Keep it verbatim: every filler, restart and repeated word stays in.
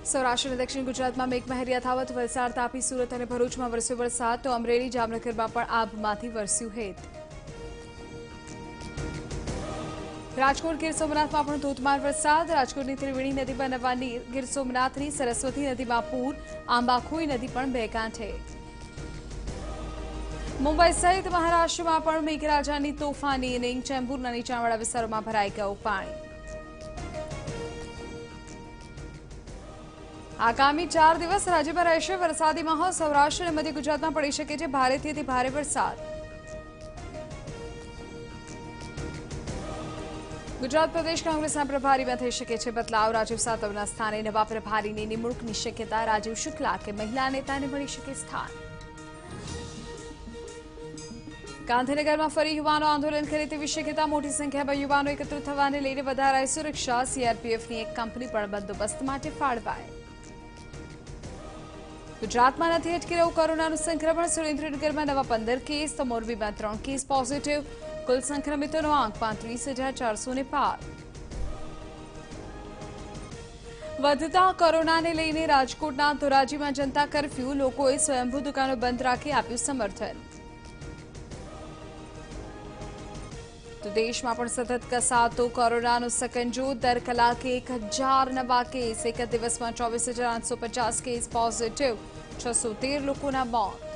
સૌરાષ્ટ્ર અને દક્ષિણ ગુજરાતમાં મેઘમહેર યથાવત. વલસાડ, તાપી, સુરત અને ભરૂચમાં વરસ્યો વરસાદ, તો અમરેલી, જામનગરમાં પણ આભમાંથી વરસ્યું હેત. રાજકોટ, ગીર સોમનાથમાં પણ ધોધમાર વરસાદ. રાજકોટની ત્રિવેણી નદીમાં નવા નીર. ગીર સોમનાથની સરસ્વતી નદીમાં પૂર. આંબાખોઈ નદી પણ બે કાંઠે. મુંબઈ સહિત મહારાષ્ટ્રમાં પણ મેઘરાજાની તોફાની ઇનિંગ. ચેમ્બુરના નીચાણવાળા વિસ્તારોમાં ભરાઈ ગયું પાણી. આગામી ચાર દિવસ રાજ્યમાં રહેશે વરસાદી માહોલ. સૌરાષ્ટ્ર અને મધ્ય ગુજરાતમાં પડી શકે છે ભારેથી અતિ ભારે વરસાદ. ગુજરાત પ્રદેશ કોંગ્રેસના પ્રભારીમાં થઈ શકે છે બદલાવ. રાજીવ સાતવના સ્થાને નવા પ્રભારીની નિમણૂકની શક્યતા. રાજીવ શુક્લા કે મહિલા નેતાને મળી શકે સ્થાન. ગાંધીનગરમાં ફરી યુવાનો આંદોલન કરે તેવી શક્યતા. મોટી સંખ્યામાં યુવાનો એકત્રિત થવાને લઈને વધારાઈ સુરક્ષા. સીઆરપીએફની એક કંપની પણ બંદોબસ્ત માટે ફાળવાઈ. ગુજરાતમાં નથી અટકી રહ્યું કોરોનાનું સંક્રમણ. સુરેન્દ્રનગરમાં નવા પંદર કેસ, તો મોરબીમાં ત્રણ કેસ પોઝિટિવ. કુલ સંક્રમિતોનો આંક પાંત્રીસ હજાર ચારસો ને પાર. વધતા કોરોનાને લઈને રાજકોટના ધોરાજીમાં જનતા કર્ફ્યુ. લોકોએ સ્વયંભૂ દુકાનો બંધ રાખી આપ્યું સમર્થન. તો દેશમાં પણ સતત કસાતો કોરોનાનો સકંજો. દર કલાકે એક હજાર નવા કેસ. એક જ દિવસમાં ચોવીસ હજાર આઠસો પચાસ કેસ પોઝિટિવ. છસો તેર લોકોના મોત.